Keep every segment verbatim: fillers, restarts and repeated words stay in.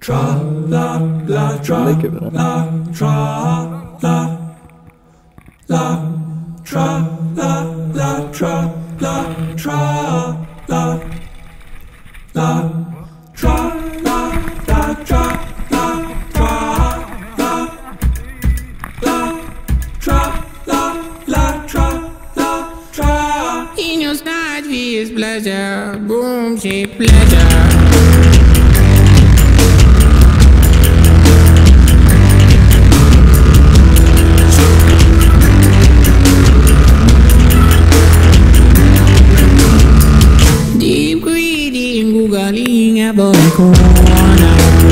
Tra la la tra la tra la la tra la la tra la tra la la tra la la tra la tra la la tra la la tra la tra. In your night is pleasure, boom, she pleasure. Galing abang corner.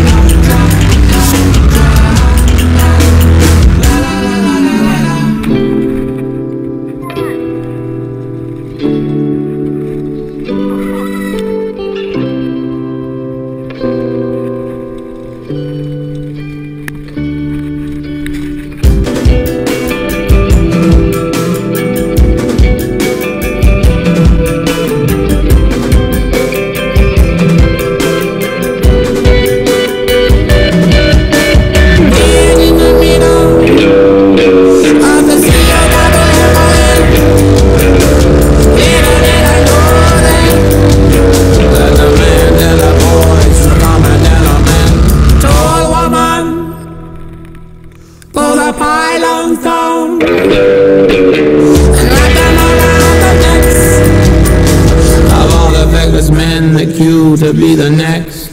Men like you to be the next.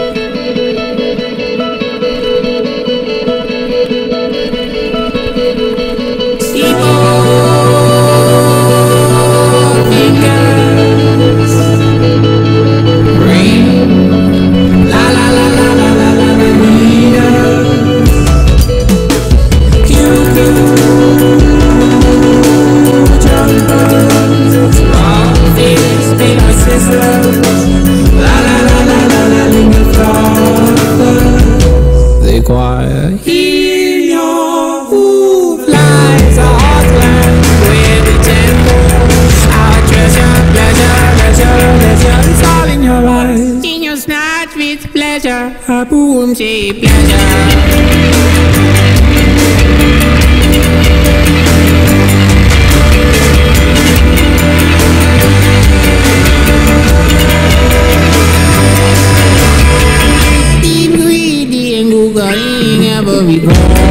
In your roof lies a heartland where the temples are treasure, pleasure, leisure, leisure. It's all in your eyes. In your snatch with pleasure, a boom shape pleasure. Going every corner.